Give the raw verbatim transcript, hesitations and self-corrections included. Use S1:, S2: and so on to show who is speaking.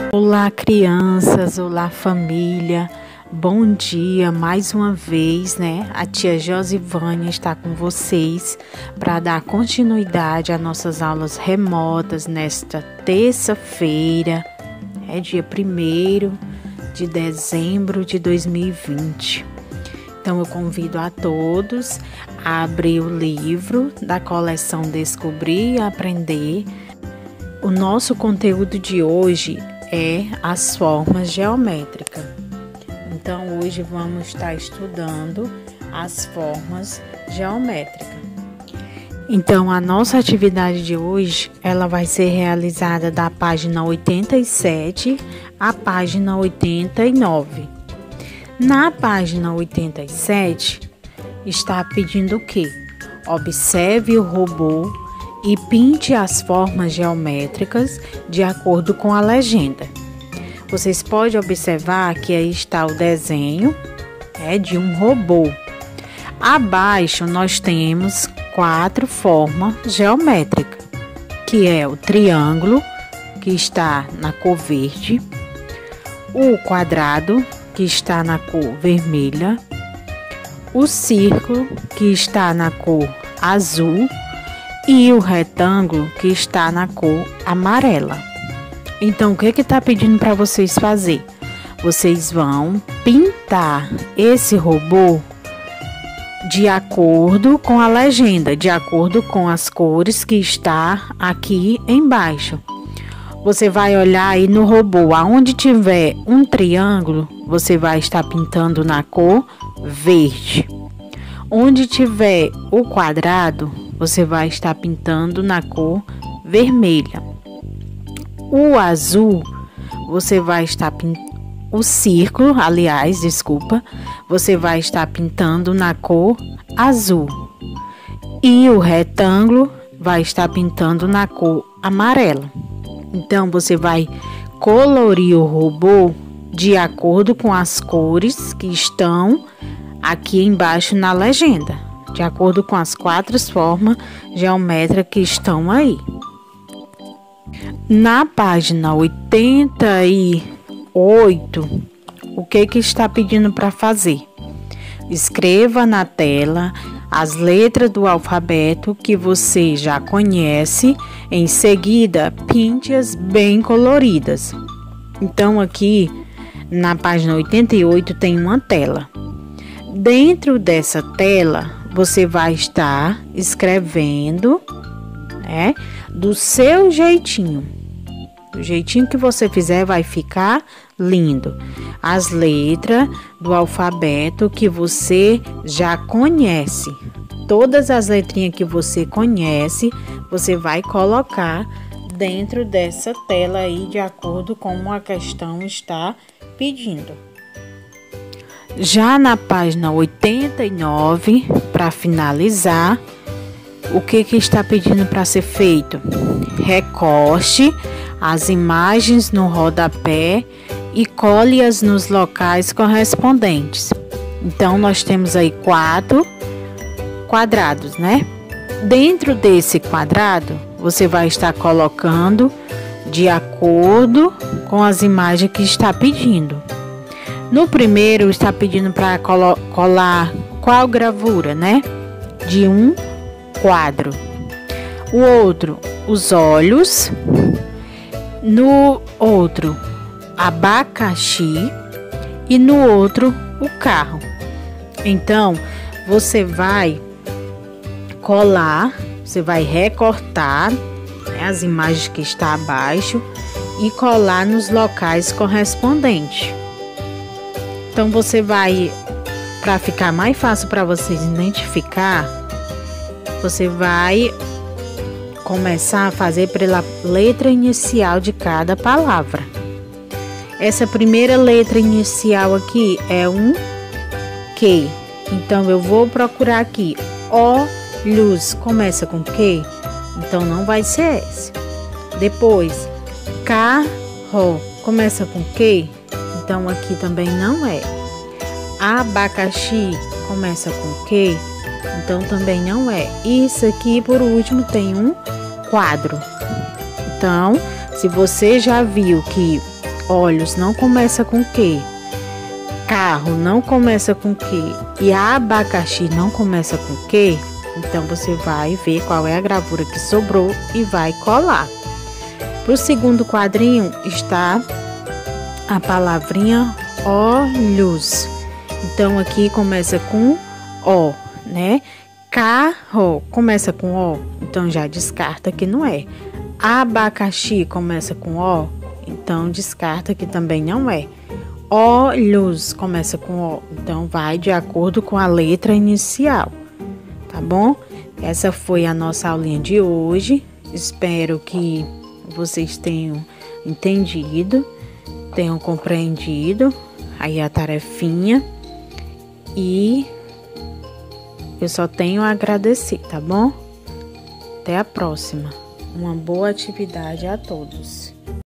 S1: Olá, crianças, olá, família. Bom dia mais uma vez, né? A tia Josivânia está com vocês para dar continuidade às nossas aulas remotas nesta terça-feira, é dia primeiro de dezembro de dois mil e vinte. Então eu convido a todos a abrir o livro da coleção Descobrir e Aprender. O nosso conteúdo de hoje é as formas geométricas. Então hoje vamos estar estudando as formas geométricas. Então a nossa atividade de hoje, ela vai ser realizada da página oitenta e sete à página oitenta e nove. Na página oitenta e sete está pedindo o quê? Observe o robô e pinte as formas geométricas de acordo com a legenda. Vocês podem observar que aí está o desenho é, de um robô. Abaixo nós temos quatro formas geométricas, que é o triângulo, que está na cor verde, o quadrado, que está na cor vermelha, o círculo, que está na cor azul, e o retângulo, que está na cor amarela. Então, o que que está pedindo para vocês fazer? Vocês vão pintar esse robô de acordo com a legenda, de acordo com as cores que está aqui embaixo. Você vai olhar aí no robô, aonde tiver um triângulo, você vai estar pintando na cor verde. Onde tiver o quadrado, você vai estar pintando na cor vermelha. O azul, você vai estar pintando, o círculo, aliás, desculpa, você vai estar pintando na cor azul. E o retângulo vai estar pintando na cor amarela. Então, você vai colorir o robô de acordo com as cores que estão aqui embaixo na legenda, de acordo com as quatro formas geométricas que estão aí. Na página oitenta e oito, o que que está pedindo para fazer? Escreva na tela as letras do alfabeto que você já conhece. Em seguida, pinte-as bem coloridas. Então, aqui na página oitenta e oito tem uma tela. Dentro dessa tela, você vai estar escrevendo, né, do seu jeitinho. Do jeitinho que você fizer, vai ficar lindo. As letras do alfabeto que você já conhece. Todas as letrinhas que você conhece, você vai colocar dentro dessa tela aí, de acordo com como a questão está pedindo. Já na página oitenta e nove, para finalizar, o que que está pedindo para ser feito? Recorte as imagens no rodapé e cole-as nos locais correspondentes. Então, nós temos aí quatro quadrados, né? Dentro desse quadrado, você vai estar colocando de acordo com as imagens que está pedindo. No primeiro, está pedindo para colar qual gravura, né? De um quadro. O outro, os olhos. No outro, abacaxi. E no outro, o carro. Então, você vai colar, você vai recortar, né, as imagens que está abaixo e colar nos locais correspondentes. Então, você vai, para ficar mais fácil para vocês identificar, você vai começar a fazer pela letra inicial de cada palavra. Essa primeira letra inicial aqui é um Q. Então, eu vou procurar aqui. Olhos começa com Q? Então, não vai ser esse. Depois, carro começa com Q? Então, aqui também não é. Abacaxi começa com Q? Então, também não é. Isso aqui, por último, tem um quadro. Então, se você já viu que Olhos não começa com Q. Carro não começa com Q. E abacaxi não começa com Q. Então você vai ver qual é a gravura que sobrou e vai colar. Para o segundo quadrinho está a palavrinha olhos. Então aqui começa com O, né? Carro começa com O, então já descarta que não é. Abacaxi começa com O, então descarta que também não é. Olhos começa com O, então vai de acordo com a letra inicial, tá bom? Essa foi a nossa aulinha de hoje. Espero que vocês tenham entendido, tenham compreendido aí a tarefinha e eu só tenho a agradecer, tá bom? Até a próxima. Uma boa atividade a todos.